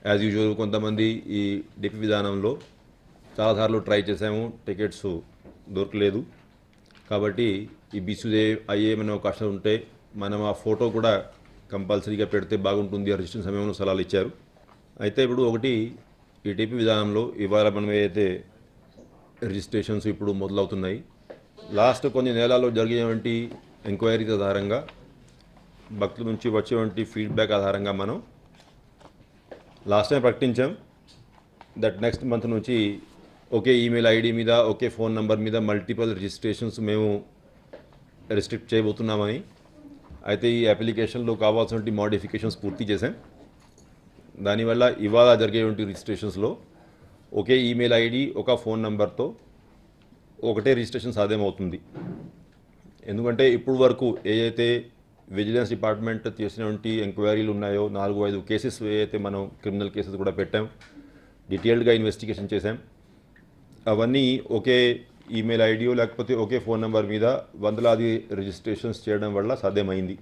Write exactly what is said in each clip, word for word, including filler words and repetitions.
As usual కొంతమంది ఈ DP విధానంలో చాలాసార్లు ట్రై చేసాము, టికెట్స్ దొరకలేదు. కాబట్టి ఈ బీసీజే అయ్యే ఏమైనా అవకాశం ఉంటే మనం ఆ ఫోటో కూడా కంపల్సరీగా పెడితే బాగుంటుంది ఆ రిజిస్ట్రేషన్ సమయంలో సలహాలు ఇచ్చారు. అయితే ఇప్పుడు ఒకటి ఈ డిపి విధానంలో ఇవాళ మనం ఏదైతే రిజిస్ట్రేషన్స్ ఇప్పుడు మొదలవుతున్నాయి, లాస్ట్ కొన్ని నెలల్లో జరిగేటువంటి ఎంక్వైరీస్ ఆధారంగా భక్తుల నుంచి వచ్చేటువంటి ఫీడ్బ్యాక్ ఆధారంగా మనం లాస్ట్ టైం ప్రకటించాం దట్ నెక్స్ట్ మంత్ నుంచి ఒకే ఈమెయిల్ ఐడి మీద ఒకే ఫోన్ నెంబర్ మీద మల్టిపుల్ రిజిస్ట్రేషన్స్ మేము రిస్ట్రిక్ట్ చేయబోతున్నామని. అయితే ఈ అప్లికేషన్లో కావాల్సినటువంటి మోడిఫికేషన్స్ పూర్తి చేశాం. దానివల్ల ఇవాళ జరిగేటువంటి రిజిస్ట్రేషన్స్లో ఒకే ఈమెయిల్ ఐడి ఒక ఫోన్ నెంబర్తో ఒకటే రిజిస్ట్రేషన్ సాధ్యమవుతుంది. ఎందుకంటే ఇప్పుడు వరకు ఏదైతే విజిలెన్స్ డిపార్ట్మెంట్ చేసినటువంటి ఎంక్వైరీలు ఉన్నాయో, నాలుగు ఐదు కేసెస్ ఏదైతే మనం క్రిమినల్ కేసెస్ కూడా పెట్టాం, డీటెయిల్డ్గా ఇన్వెస్టిగేషన్ చేశాం, అవన్నీ ఒకే ఈమెయిల్ ఐడియో లేకపోతే ఒకే ఫోన్ నెంబర్ మీద వందలాది రిజిస్ట్రేషన్స్ చేయడం వల్ల సాధ్యమైంది.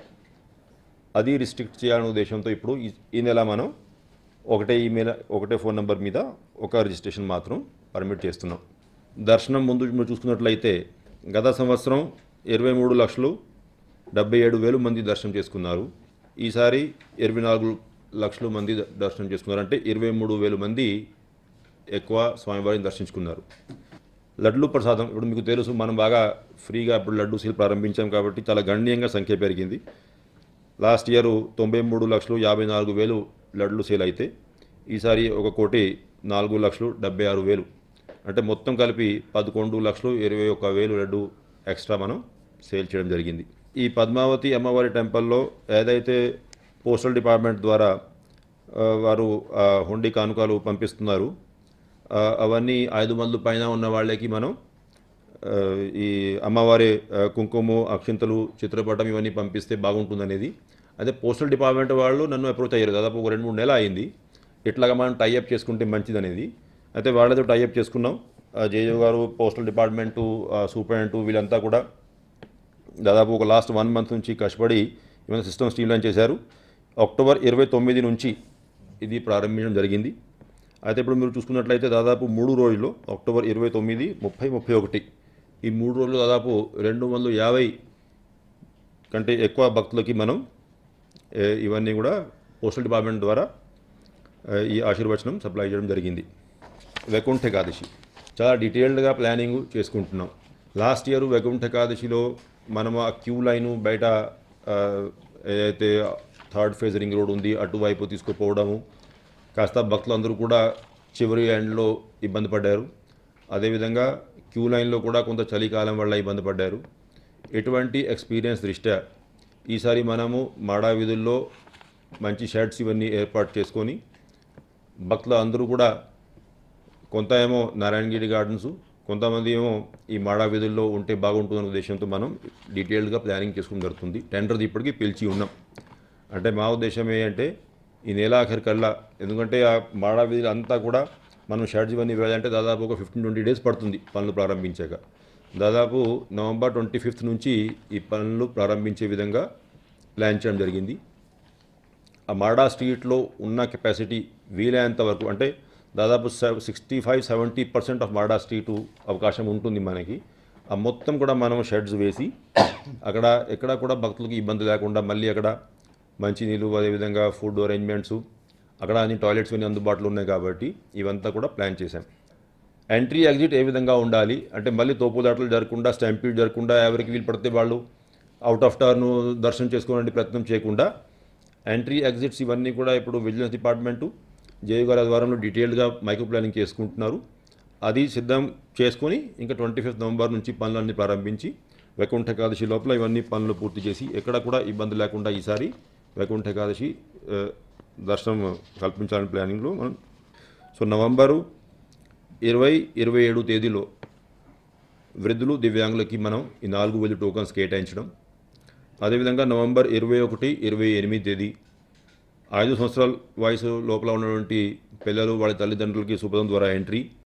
అది రిస్ట్రిక్ట్ చేయాలనే ఉద్దేశంతో ఇప్పుడు ఈ నెల మనం ఒకటే ఈమెయిల్ ఒకటే ఫోన్ నెంబర్ మీద ఒక రిజిస్ట్రేషన్ మాత్రం పర్మిట్ చేస్తున్నాం. దర్శనం ముందు మీరు చూసుకున్నట్లయితే గత సంవత్సరం ఇరవై మూడు లక్షలు డెబ్బై ఏడు వేలు మంది దర్శనం చేసుకున్నారు. ఈసారి ఇరవై నాలుగు లక్షల మంది దర్శనం చేసుకున్నారు. అంటే ఇరవై మూడు వేలు మంది ఎక్కువ స్వామివారిని దర్శించుకున్నారు. లడ్లు ప్రసాదం ఇప్పుడు మీకు తెలుసు, మనం బాగా ఫ్రీగా ఇప్పుడు లడ్డు సేల్ ప్రారంభించాం కాబట్టి చాలా గణనీయంగా సంఖ్య పెరిగింది. లాస్ట్ ఇయర్ తొంభై మూడు లక్షలు యాభై నాలుగు వేలు లడ్లు సేల్ అయితే ఈసారి ఒక కోటి నాలుగు లక్షలు డెబ్బై ఆరు వేలు అంటే మొత్తం కలిపి పదకొండు లక్షలు ఇరవై ఒక్క వేలు లడ్డు ఎక్స్ట్రా మనం సేల్ చేయడం జరిగింది. ఈ పద్మావతి అమ్మవారి టెంపుల్లో ఏదైతే పోస్టల్ డిపార్ట్మెంట్ ద్వారా వారు హుండీ కానుకలు పంపిస్తున్నారు, అవన్నీ ఐదు మంది పైన ఉన్న వాళ్ళకి మనం ఈ అమ్మవారి కుంకుమ, అక్షింతలు, చిత్రపటం ఇవన్నీ పంపిస్తే బాగుంటుందనేది. అదే పోస్టల్ డిపార్ట్మెంట్ వాళ్ళు నన్ను అప్రోచ్ అయ్యారు. దాదాపు ఒక రెండు మూడు నెలలు అయింది ఇట్లాగా మనం టైఅప్ చేసుకుంటే మంచిదనేది. అయితే వాళ్ళతో టైఅప్ చేసుకున్నాం. జేజో గారు, పోస్టల్ డిపార్ట్మెంటు, సూపరింటెండెంట్ వీళ్ళంతా కూడా దాదాపు ఒక లాస్ట్ వన్ మంత్ నుంచి కష్టపడి ఇవన్నీ సిస్టమ్ స్ట్రీమ్లైన్ చేశారు. అక్టోబర్ ఇరవై తొమ్మిది నుంచి ఇది ప్రారంభించడం జరిగింది. అయితే ఇప్పుడు మీరు చూసుకున్నట్లయితే దాదాపు మూడు రోజుల్లో అక్టోబర్ ఇరవై తొమ్మిది ముప్పై ముప్పై ఒకటి ఈ మూడు రోజులు దాదాపు రెండు వందల యాభై కంటే ఎక్కువ భక్తులకి మనం ఇవన్నీ కూడా పోస్టల్ డిపార్ట్మెంట్ ద్వారా ఈ ఆశీర్వచనం సప్లై చేయడం జరిగింది. వైకుంఠ ఏకాదశి చాలా డీటెయిల్డ్గా ప్లానింగ్ చేసుకుంటున్నాం. లాస్ట్ ఇయర్ వైకుంఠ ఏకాదశిలో మనం ఆ క్యూ లైను బయట ఏదైతే థర్డ్ ఫేజ్ రింగ్ రోడ్ ఉంది అటువైపు తీసుకుపోవడము, కాస్త భక్తులందరూ కూడా చివరి ఎండ్లో ఇబ్బంది పడ్డారు. అదేవిధంగా క్యూ లైన్లో కూడా కొంత చలికాలం వల్ల ఇబ్బంది పడ్డారు. ఎటువంటి ఎక్స్పీరియన్స్ దృష్ట్యా ఈసారి మనము మాడా వీధుల్లో మంచి షెడ్స్ ఇవన్నీ ఏర్పాటు చేసుకొని భక్తులు అందరూ కూడా కొంత ఏమో నారాయణగిరి గార్డెన్స్, కొంతమంది ఏమో ఈ మాడా వీధుల్లో ఉంటే బాగుంటుందనే ఉద్దేశంతో మనం డీటెయిల్డ్గా ప్లానింగ్ చేసుకుని జరుగుతుంది. టెండర్ ఇప్పటికీ పిలిచి ఉన్నాం. అంటే మా ఉద్దేశం ఏంటంటే ఈ నెలాఖరి కల్లా, ఎందుకంటే ఆ మాడా వీధులు అంతా కూడా మనం షెడ్స్ ఇవన్నీ వేయాలంటే దాదాపు ఒక ఫిఫ్టీన్ ట్వంటీ డేస్ పడుతుంది పనులు ప్రారంభించాక. దాదాపు నవంబర్ ట్వంటీ ఫిఫ్త్ నుంచి ఈ పనులు ప్రారంభించే విధంగా ప్లాన్ చేయడం జరిగింది. ఆ మాడా స్ట్రీట్లో ఉన్న కెపాసిటీ వీలైనంత వరకు, అంటే దాదాపు sixty five seventy percent of మాడా స్ట్రీటు అవకాశం ఉంటుంది మనకి. ఆ మొత్తం కూడా మనం షెడ్స్ వేసి అక్కడ ఎక్కడా కూడా భక్తులకి ఇబ్బంది లేకుండా మళ్ళీ అక్కడ మంచినీళ్ళు, అదేవిధంగా ఫుడ్ అరేంజ్మెంట్స్, అక్కడ అన్ని టాయిలెట్స్ అన్ని అందుబాటులో ఉన్నాయి కాబట్టి ఇవంతా కూడా ప్లాన్ చేశాం. ఎంట్రీ ఎగ్జిట్ ఏ విధంగా ఉండాలి అంటే మళ్ళీ తోపుదాటలు జరగకుండా, స్టాంపీడ్ జరగకుండా, ఎవరికి వీలు పడితే వాళ్ళు అవుట్ ఆఫ్ టర్న్ దర్శనం చేసుకోవాలని ప్రయత్నం చేయకుండా ఎంట్రీ ఎగ్జిట్స్ ఇవన్నీ కూడా ఇప్పుడు విజిలెన్స్ డిపార్ట్మెంటు జేయూ గారి ఆధ్వర్యంలో డీటెయిల్డ్గా మైక్రో ప్లానింగ్ చేసుకుంటున్నారు. అది సిద్ధం చేసుకొని ఇంకా ట్వంటీ ఫిఫ్త్ నవంబర్ నుంచి పనులన్నీ ప్రారంభించి వైకుంఠ ఏకాదశి లోపల ఇవన్నీ పనులు పూర్తి చేసి ఎక్కడ కూడా ఇబ్బంది లేకుండా ఈసారి వైకుంఠ ఏకాదశి దర్శనం కల్పించాలని ప్లానింగ్లో మనం. సో నవంబరు ఇరవై ఇరవై ఏడు తేదీలో వృద్ధులు, దివ్యాంగులకి మనం ఈ నాలుగు వేలు టోకన్స్ కేటాయించడం. అదేవిధంగా నవంబర్ ఇరవై ఒకటి ఇరవై ఎనిమిది తేదీ ఐదు సంవత్సరాల వయసు లోపల ఉన్నటువంటి పిల్లలు వాళ్ళ తల్లిదండ్రులకి సుపథం ద్వారా ఎంట్రీ,